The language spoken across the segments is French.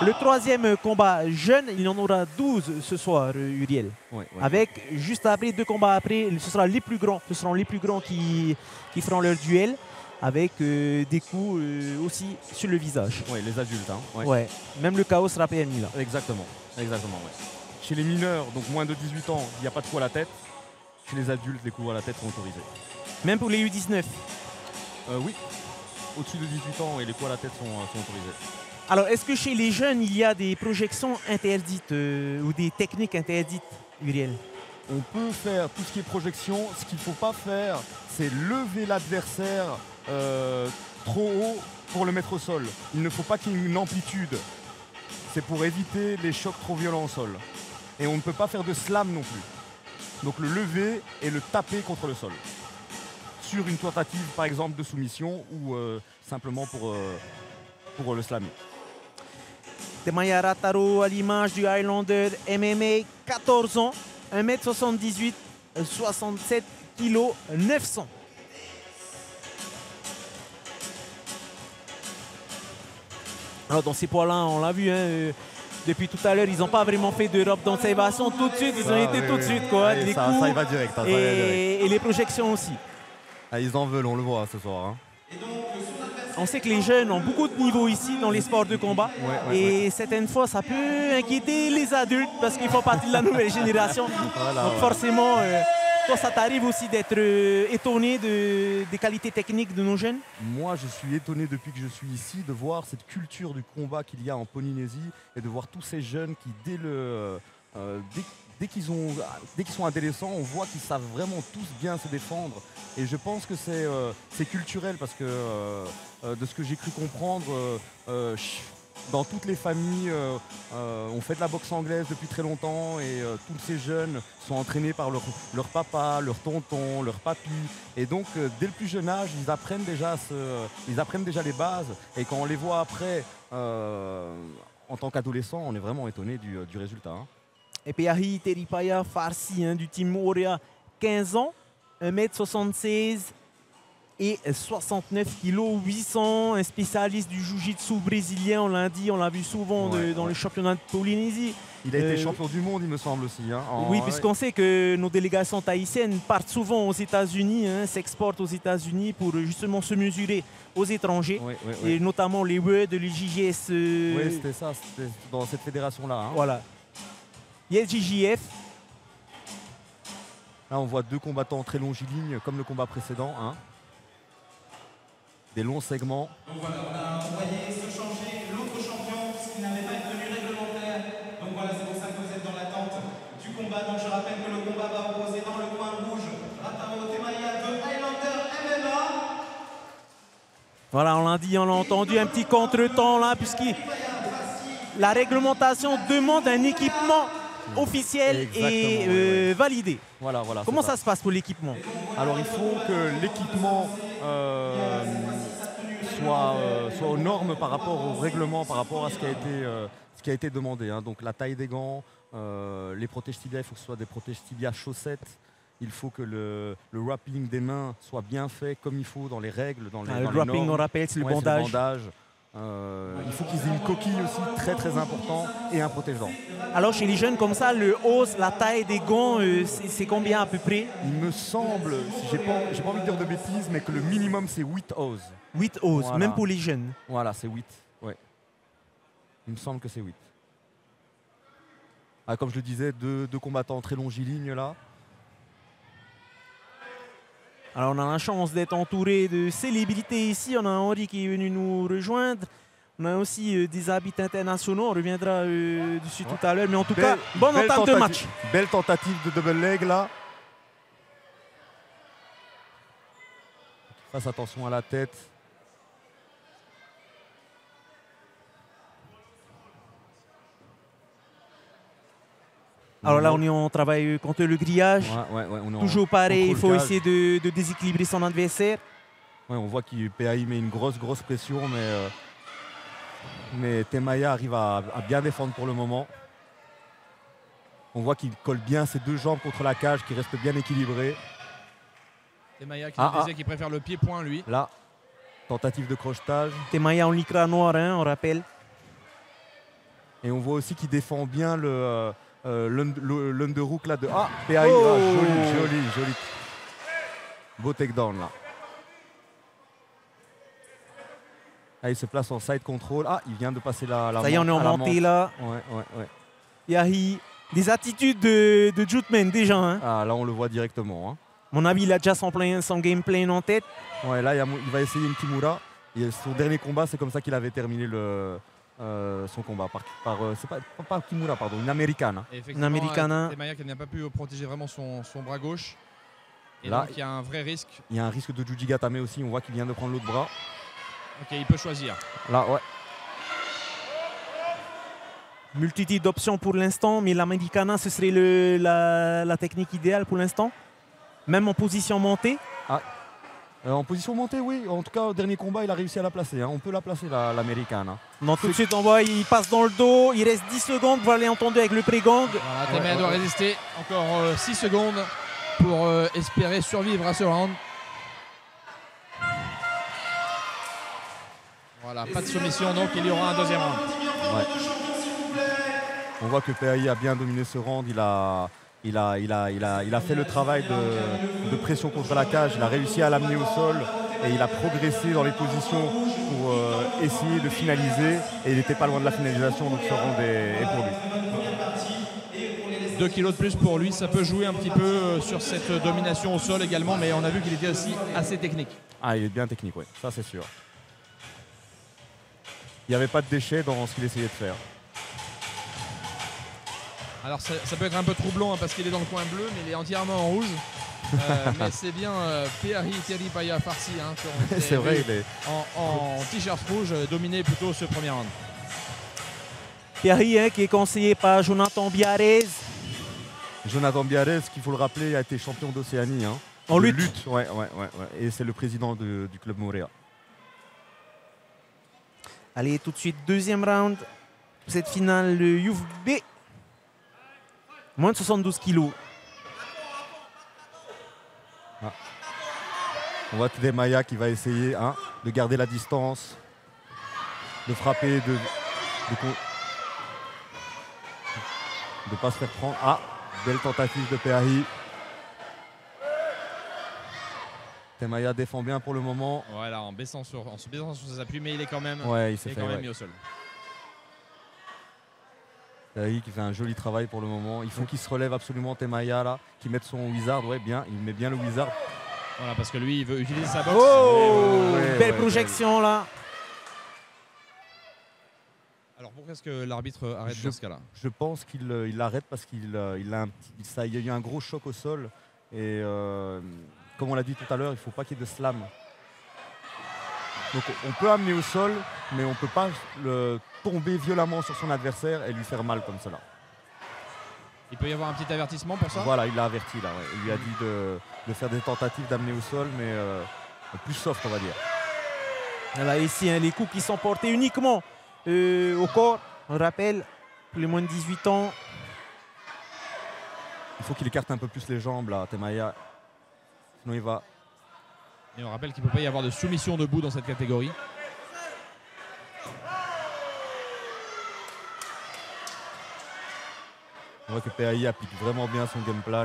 le troisième combat jeune, il y en aura 12 ce soir, Uriel. Avec, juste après, 2 combats après, ce sera les plus grands. Ce seront les plus grands qui feront leur duel. Avec des coups aussi sur le visage. Oui, les adultes. Hein. Ouais. Même le chaos sera permis là. Exactement. Exactement, ouais. Chez les mineurs, donc moins de 18 ans, il n'y a pas de coup à la tête. Chez les adultes, les coups à la tête sont autorisés. Même pour les U19? Oui. Au-dessus de 18 ans, et les coups à la tête sont autorisés. Alors, est-ce que chez les jeunes, il y a des projections interdites ou des techniques interdites, Uriel? On peut faire tout ce qui est projection. Ce qu'il ne faut pas faire, c'est lever l'adversaire trop haut pour le mettre au sol. Il ne faut pas qu'il y ait une amplitude. C'est pour éviter les chocs trop violents au sol. Et on ne peut pas faire de slam non plus. Donc le lever et le taper contre le sol. Sur une tentative par exemple de soumission ou simplement pour le slammer. Temaya Rataro à l'image du Highlander MMA, 14 ans, 1m78, 67 kg, 900. Alors dans ces poids-là, on l'a vu, hein, depuis tout à l'heure, ils n'ont pas vraiment fait d'Europe d'observation. Tout de suite, ils ont été tout de suite. Quoi, les coups, ça y va direct. Hein, et les projections aussi. Ah, ils en veulent, on le voit ce soir. Hein. On sait que les jeunes ont beaucoup de niveaux ici dans les sports de combat. Et certaines fois, ça peut inquiéter les adultes parce qu'ils font partie de la nouvelle génération. Voilà, donc forcément, toi, ça t'arrive aussi d'être étonné des qualités techniques de nos jeunes? Moi, je suis étonné depuis que je suis ici de voir cette culture du combat qu'il y a en Polynésie et de voir tous ces jeunes qui, dès qu'ils sont adolescents, on voit qu'ils savent vraiment tous bien se défendre. Et je pense que c'est culturel parce que de ce que j'ai cru comprendre, dans toutes les familles, on fait de la boxe anglaise depuis très longtemps et tous ces jeunes sont entraînés par leur papa, leur tonton, leur papy. Et donc, dès le plus jeune âge, ils apprennent déjà les bases. Et quand on les voit après, en tant qu'adolescents, on est vraiment étonné du résultat. Hein. Et Peahi Teripaya Farsi du team Orea, 15 ans, 1m76 et 69 kg, 800, un spécialiste du jiu-jitsu brésilien, on l'a dit, on l'a vu souvent dans le championnat de Polynésie. Il a été champion du monde, il me semble aussi. Hein, oui, puisqu'on sait que nos délégations tahitiennes partent souvent aux États-Unis, s'exportent aux États-Unis pour justement se mesurer aux étrangers, et notamment les WED, les JGS. Oui, c'était ça, c'était dans cette fédération-là. Hein. Voilà. YSJJF. Là, on voit 2 combattants très longilignes, comme le combat précédent. Hein. Des longs segments. Donc voilà, on a envoyé se changer l'autre champion puisqu'il n'avait pas une tenue réglementaire. Donc voilà, c'est pour ça que vous êtes dans l'attente du combat. Donc je rappelle que le combat va opposer dans le coin rouge Rataro Temaya de Highlander MMA. Voilà, on l'a dit, on l'a entendu, un petit contretemps là, puisque la réglementation demande un équipement officiel et validé. Voilà, comment ça se passe pour l'équipement? Alors il faut que l'équipement soit aux normes par rapport au règlement, par rapport à ce qui a été demandé. Hein. Donc la taille des gants, les protèges tibias, il faut que ce soit des protèges tibias chaussettes. Il faut que le wrapping des mains soit bien fait comme il faut dans les règles, dans les le wrapping, normes. On rappelle, c'est le bandage. Il faut qu'ils aient une coquille aussi très très important et un protège-dents. Alors chez les jeunes comme ça, le hausse, la taille des gants, c'est combien à peu près? Il me semble, j'ai pas envie de dire de bêtises, mais que le minimum c'est 8 oses. 8 oses, voilà. Même pour les jeunes. Voilà, c'est 8. Ouais. Il me semble que c'est 8. Ah, comme je le disais, deux combattants très longilignes là. Alors on a la chance d'être entouré de célébrités ici. On a Henri qui est venu nous rejoindre. On a aussi des arbitres internationaux. On reviendra dessus tout à l'heure. Mais en tout cas, bonne entame de match. Belle tentative de double leg là. Fasse attention à la tête. Alors là, on travaille contre le grillage. Toujours pareil, il faut essayer de déséquilibrer son adversaire. Ouais, on voit que PAI met une grosse pression, mais Temaya arrive à bien défendre pour le moment. On voit qu'il colle bien ses 2 jambes contre la cage, qu'il reste bien équilibré. Temaya qui disait qu'il préfère le pied-point, lui. Là, tentative de crochetage. Temaya en lycra noir, on rappelle. Et on voit aussi qu'il défend bien l'underhook là de... Ah, PAI, joli. Beau takedown là. Ah, il se place en side control. Ah, il vient de passer la Ça y est, on est en montée là. Ouais. Peahi, des attitudes de Jutman déjà. Hein. Ah, là on le voit directement. Hein. Mon avis, il a déjà son game plan en tête. Ouais, là il va essayer une Kimura. Et son dernier combat, c'est comme ça qu'il avait terminé son combat. C'est pas Kimura, pardon, une Americana. Une Americana. Temaya qui n'a pas pu protéger vraiment son bras gauche. Et là, donc il y a un vrai risque. Il y a un risque de Jujigatame aussi. On voit qu'il vient de prendre l'autre bras. Ok, il peut choisir. Là, ouais. Multitude d'options pour l'instant, mais l'Americana, ce serait la technique idéale pour l'instant. Même en position montée. Ah. En position montée, oui. En tout cas, au dernier combat, il a réussi à la placer. Hein. On peut la placer, l'Americana. Non, tout de suite, on voit, il passe dans le dos. Il reste 10 secondes pour aller entendre avec le pré-gang. Voilà, Temaya doit résister encore 6 secondes pour espérer survivre à ce round. Voilà, pas de soumission, donc il y aura un deuxième round. Ouais. On voit que PAI a bien dominé ce round. Il a fait le travail de pression contre la cage. Il a réussi à l'amener au sol et il a progressé dans les positions pour essayer de finaliser. Et il n'était pas loin de la finalisation, donc ce round est pour lui. 2 kilos de plus pour lui, ça peut jouer un petit peu sur cette domination au sol également, mais on a vu qu'il était aussi assez technique. Ah, il est bien technique, oui, ça c'est sûr. Il n'y avait pas de déchets dans ce qu'il essayait de faire. Alors ça peut être un peu troublant hein, parce qu'il est dans le coin bleu, mais il est entièrement en rouge. Mais c'est bien Peahi Teripaya Farsi hein, c'est vrai, il est en t-shirt rouge dominé plutôt ce premier round. Peahi hein, qui est conseillé par Jonathan Biarrez. Jonathan Biarrez, qu'il faut le rappeler, a été champion d'Océanie. Hein. En lutte. Ouais. Et c'est le président du club Moorea. Allez, tout de suite, deuxième round. Cette finale, le Youf B. Moins de 72 kilos. Ah. On voit Temaya qui va essayer de garder la distance, de frapper, de ne pas se faire prendre. Ah, belle tentative de Peahi. Temaya défend bien pour le moment. Voilà, en se baissant sur ses appuis, mais il est quand même, mis au sol. Peahi qui fait un joli travail pour le moment. Il faut qu'il se relève absolument Temaya là, qu'il mette son wizard. Ouais, bien, il met bien le wizard. Voilà, parce que lui, il veut utiliser sa boxe. Oh, belle projection là. Alors pourquoi est-ce que l'arbitre arrête dans ce cas-là? Je pense qu'il l'arrête parce qu'il y a eu un gros choc au sol. Et comme on l'a dit tout à l'heure, il ne faut pas qu'il y ait de slam. Donc on peut amener au sol, mais on ne peut pas tomber violemment sur son adversaire et lui faire mal comme cela. Il peut y avoir un petit avertissement pour ça? Voilà, il l'a averti là. Ouais. Il lui a dit de faire des tentatives d'amener au sol, mais plus soft on va dire. Voilà, ici hein, les coups qui sont portés uniquement au corps. On rappelle, pour les moins de 18 ans. Il faut qu'il écarte un peu plus les jambes là, Temaya. Sinon il va... Et on rappelle qu'il ne peut pas y avoir de soumission debout dans cette catégorie. On voit que PAI applique vraiment bien son game plan.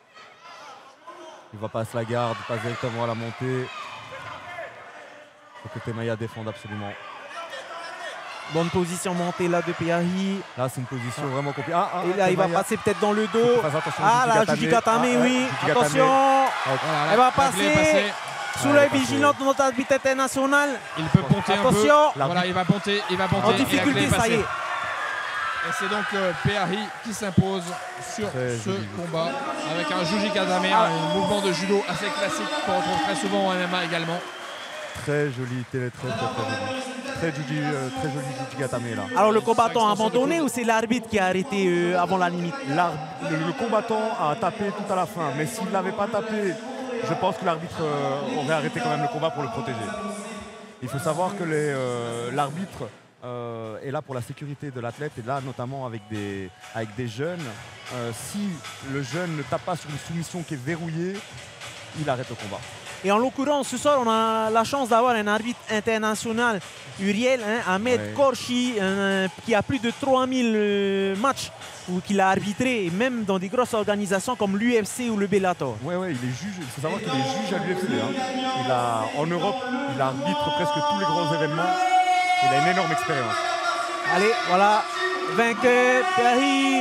Il va passer la garde, passe directement à la montée. Il faut que Temaya défende absolument. Bonne position montée là de Peahi. Là c'est une position vraiment compliquée. Et là il va passer peut-être dans le dos. Ah là, Jujigatame, oui. Attention. Voilà, elle va passer. Sous l'œil vigilant de notre arbitre international. Il peut ponter un peu. Attention. Voilà, il va ponter. En difficulté, ça y est. Et c'est donc Peahi qui s'impose sur ce combat avec un Jujigatame, un mouvement de judo assez classique qu'on retrouve très souvent au MMA également. Très joli, très joli Jujigatame là. Alors le combattant a abandonné ou c'est l'arbitre qui a arrêté avant la limite? Le combattant a tapé tout à la fin, mais s'il ne l'avait pas tapé, je pense que l'arbitre aurait arrêté quand même le combat pour le protéger. Il faut savoir que l'arbitre est là pour la sécurité de l'athlète et là notamment avec des jeunes. Si le jeune ne tape pas sur une soumission qui est verrouillée, il arrête le combat. Et en l'occurrence, ce soir, on a la chance d'avoir un arbitre international, Uriel, Ahmed Korchi, qui a plus de 3000 matchs ou qu'il a arbitré, même dans des grosses organisations comme l'UFC ou le Bellator. Oui, il est juge. Il faut savoir qu'il est juge à l'UFC. En Europe, il arbitre presque tous les grands événements. Il a une énorme expérience. Allez, voilà, vainqueur, Peahi.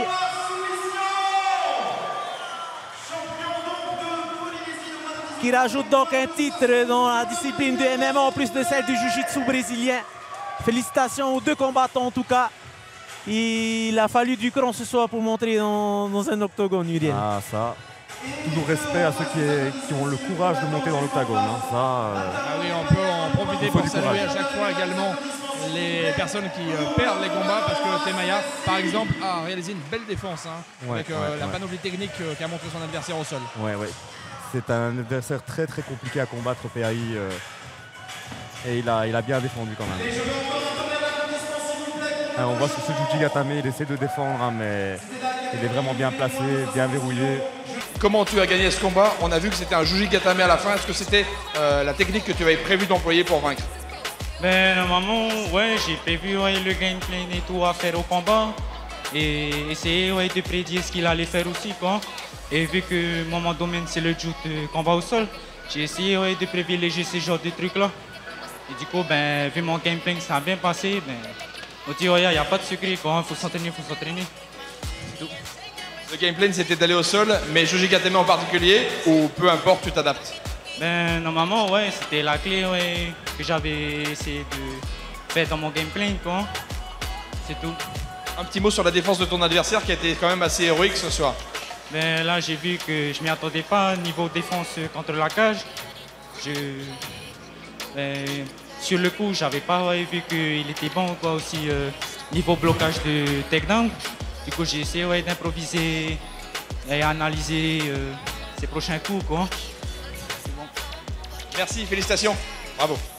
Qui rajoute donc un titre dans la discipline du MMA en plus de celle du jiu-jitsu brésilien. Félicitations aux deux combattants en tout cas. Il a fallu du cran ce soir pour montrer dans un octogone, Uriel. Ah ça, toujours respect à ceux qui ont le courage de monter dans l'octogone. Oui, on peut en profiter pour saluer à chaque fois également les personnes qui perdent les combats parce que Temaya, par exemple, a réalisé une belle défense avec la panoplie technique qu'a montré son adversaire au sol. C'est un adversaire très très compliqué à combattre, Peahi, et il a bien défendu quand même. On voit sur ce Juji Gatame, il essaie de défendre, mais il est vraiment bien placé, bien verrouillé. Comment tu as gagné ce combat? On a vu que c'était un Juji Gatame à la fin. Est-ce que c'était la technique que tu avais prévu d'employer pour vaincre? Normalement, j'ai prévu le gameplay et tout à faire au combat et essayer de prédire ce qu'il allait faire aussi, quoi. Et vu que moi, mon domaine, c'est le jiu de combat au sol, j'ai essayé de privilégier ce genre de trucs-là. Et du coup, vu mon gameplay, ça a bien passé, on dit, il n'y a pas de secret, il faut s'entraîner, c'est tout. Le gameplay, c'était d'aller au sol, mais Juji Gatame en particulier, ou peu importe, tu t'adaptes? Normalement, c'était la clé que j'avais essayé de faire dans mon gameplay, quoi. C'est tout. Un petit mot sur la défense de ton adversaire qui a été quand même assez héroïque ce soir. Là, j'ai vu que je ne m'y attendais pas niveau défense contre la cage. Sur le coup, j'avais pas vu qu'il était bon quoi, aussi niveau blocage de takedown. Du coup, j'ai essayé d'improviser et analyser ses prochains coups, quoi. Merci, félicitations. Bravo.